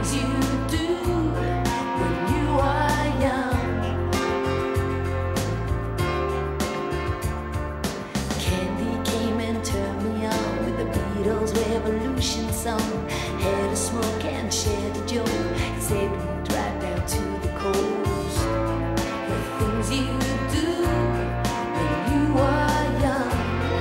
things you do when you are young. Candy came and turned me on with the Beatles' Revolution song. Had a smoke and shared a joke. He said we'd drive down to the coast. The things you do when you are young.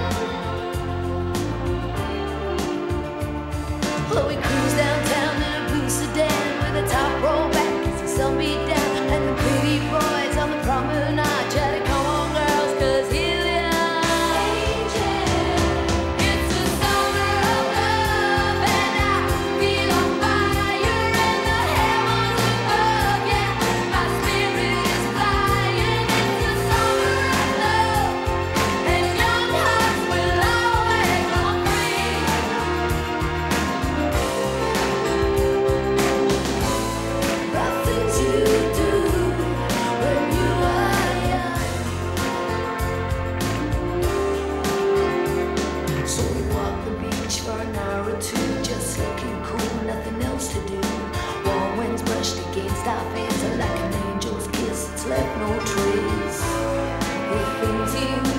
Well, we cruise downtown in a blue sedan with a top roll back as the sun beat down, and the pretty boys on the promenade try to come on, girls, 'cause here they are. It's the summer of love, and I feel on fire in the heavens above. Yeah, my spirit is flying. It's the summer of love, and young hearts will always run free. The things you do when you are young. So we walk the beach for an hour or two, just looking cool, nothing else to do. Warm winds brushed against our faces like an angel's kiss, it's left no trace. The things you